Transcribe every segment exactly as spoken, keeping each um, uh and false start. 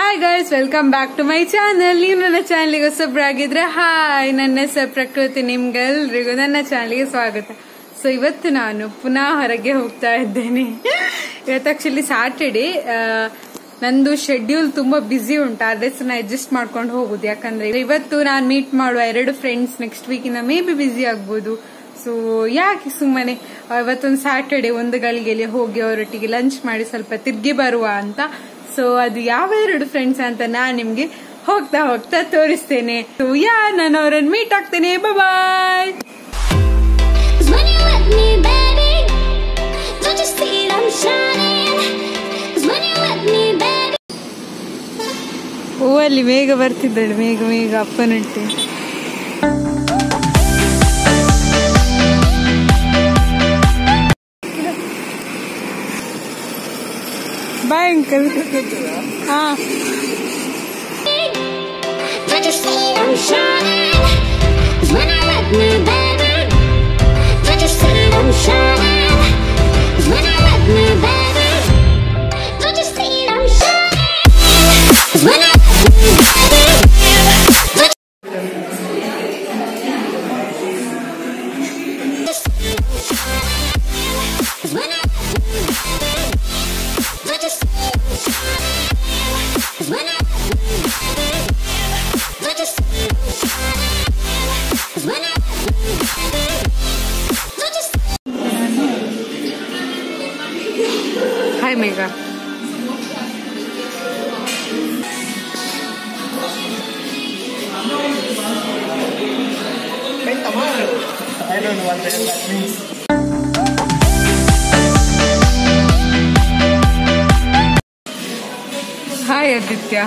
Hi guys, welcome back to my channel. ನೀವು ನನ್ನ ಚಾನಲ್ಗೆ ಹೊಸಬ್ರಾಗಿದ್ರೆ ಹಾಯ್, ನನ್ನ ಹೆಸರು ಪ್ರಕೃತಿ. ನಿಮ್ಗೆಲ್ರಿಗೂ ನನ್ನ ಚಾನಲ್ಗೆ ಸ್ವಾಗತ. ಸೊ ಇವತ್ತು ನಾನು ಪುನಃ ಹೊರಗೆ ಹೋಗ್ತಾ ಇದ್ದೇನೆ. ಇವತ್ತು ಆಕ್ಚುಲಿ ಸ್ಯಾಟರ್ಡೇ. ನಂದು ಶೆಡ್ಯೂಲ್ ತುಂಬಾ ಬ್ಯುಸಿ ಉಂಟು, ಅಡ್ರೆಸ್ ನ ಅಡ್ಜಸ್ಟ್ ಮಾಡ್ಕೊಂಡು ಹೋಗುದು. ಯಾಕಂದ್ರೆ ಇವತ್ತು ನಾನು ಮೀಟ್ ಮಾಡುವ ಎರಡು ಫ್ರೆಂಡ್ಸ್ ನೆಕ್ಸ್ಟ್ ವೀಕ್ ಇಂದ ಮೇ ಬಿ ಬ್ಯುಸಿ ಆಗ್ಬೋದು. ಸೊ ಯಾಕೆ ಸುಮ್ಮನೆ ಇವತ್ತೊಂದು ಸ್ಯಾಟರ್ಡೇ ಒಂದು ಗಳಿಗೆಯಲ್ಲಿ ಹೋಗಿ ಅವರೊಟ್ಟಿಗೆ ಲಂಚ್ ಮಾಡಿ ಸ್ವಲ್ಪ ತಿರ್ಗಿ ಬರುವ ಅಂತ. ಸೊ ಅದು ಯಾವ ಎರಡು ಫ್ರೆಂಡ್ಸ್ ಅಂತ ನಾನು ನಿಮ್ಗೆ ಹೋಗ್ತಾ ಹೋಗ್ತಾ ತೋರಿಸ್ತೇನೆ. ಸೊ ಯಾ ನಾನು ಅವರನ್ನು ಮೀಟ್ ಆಗ್ತೇನೆ. ಬಾಯ್. ಓ ಅಲ್ಲಿ ಮೇಘ ಬರ್ತಿದ್ದಾಳೆ, ಮೇಘ ಮೇಘ ಅಪ್ಪನೊಟ್ಟಿ. Bye uncle. ಹಾ Hi Mega. I don't know what that means. Hi Aditya.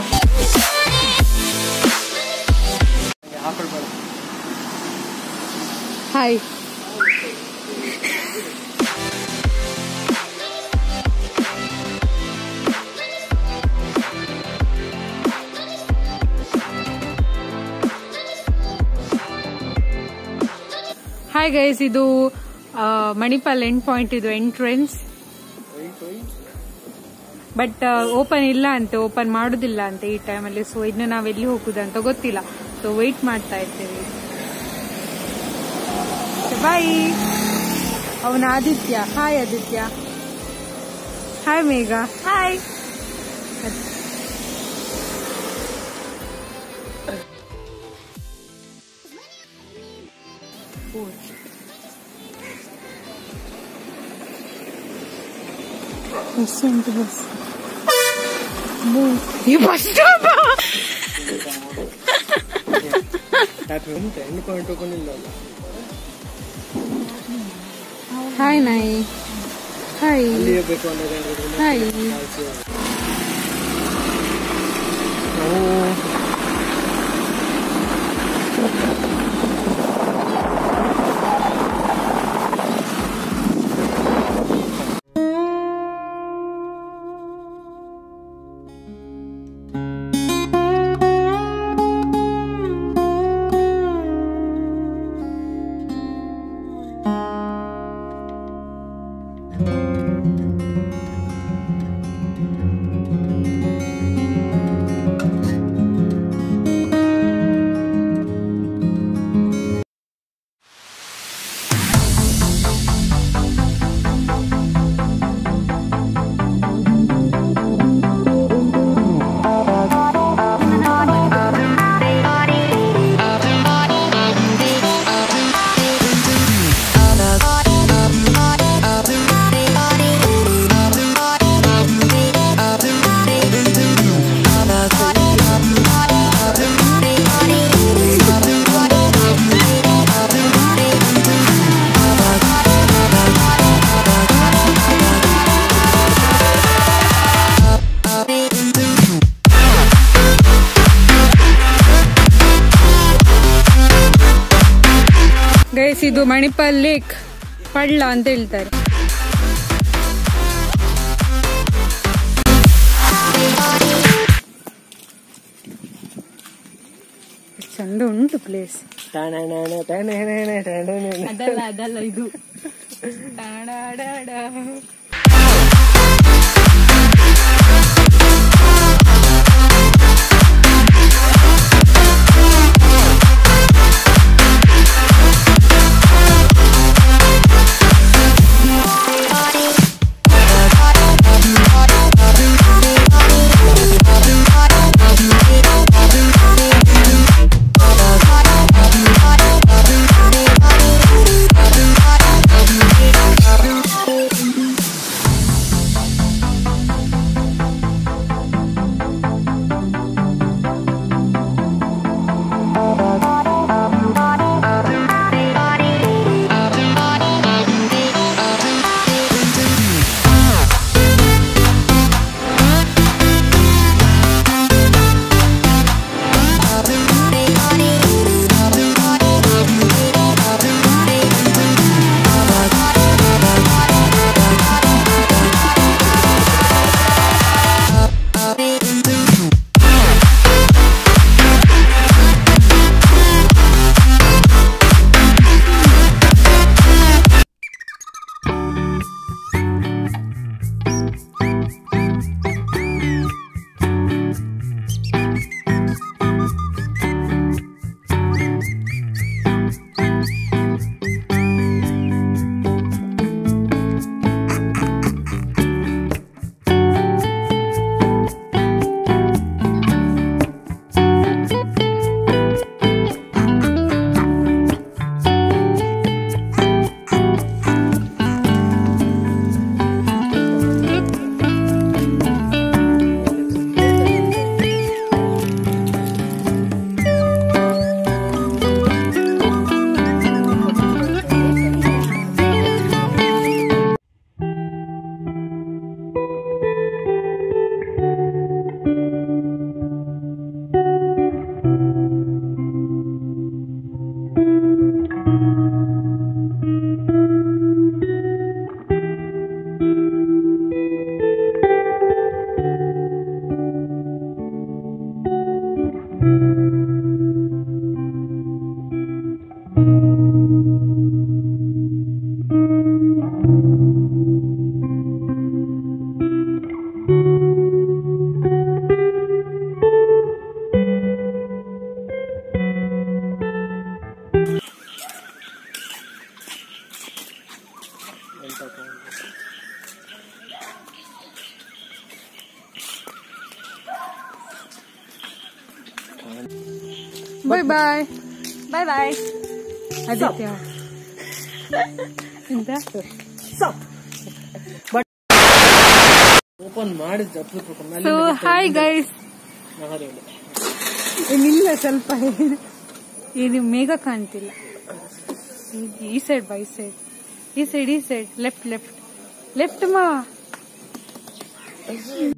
Hi. Hi guys, ಇದು ಮಣಿಪಾಲ್ ಎಂಡ್ ಪಾಯಿಂಟ್, ಇದು ಎಂಟ್ರೆನ್ಸ್. ಬಟ್ ಓಪನ್ ಇಲ್ಲ ಅಂತೆ, ಓಪನ್ ಮಾಡುದಿಲ್ಲ ಅಂತೆ ಈ ಟೈಮಲ್ಲಿ. ಸೊ ಇನ್ನು ನಾವೆಲ್ಲಿ ಹೋಗುದಂತ ಗೊತ್ತಿಲ್ಲ. ಸೊ ವೇಟ್ ಮಾಡ್ತಾ ಇದ್ದೇವೆ. ಬಾಯ್. ಅವನ Aditya. Hi Aditya. Hi Megha. Hi. Bus ಉಂಟು, ಬಸ್. ಈ ಬಸ್ ಸ್ಟಾಪ್. ಹಾಯ್ ನಾಯಿ. Hi hi. ಗೈಸ್, ಇದು ಮಣಿಪಾಲ್ ಲೇಕ್ ಪಳ್ಳ ಅಂತ ಹೇಳ್ತಾರೆ. ಚಂದ ಉಂಟು ಪ್ಲೇಸ್. ಅದಲ್ಲ ಅದಲ್ಲ ಇದು. ಬಾಯ್ ಬಾಯ್ ಬಾಯ್ ಬಾಯ್ ಆದಿತ್ಯ ಎಂತ ಓಪನ್ ಮಾಡಿ ಸೊ ಹಾಯ್ ಗೈಸ್ ಏನಿಲ್ಲ ಸ್ವಲ್ಪ ಏನು ಮೇಘ ಕಾಣ್ತಿಲ್ಲ ಈ ಸೈಡ್ ಬೈ ಸೈಡ್ ಈ ಸೈಡ್ ಈ ಸೈಡ್ ಲೆಫ್ಟ್ ಲೆಫ್ಟ್ ಲೆಫ್ಟ್ ಮಾ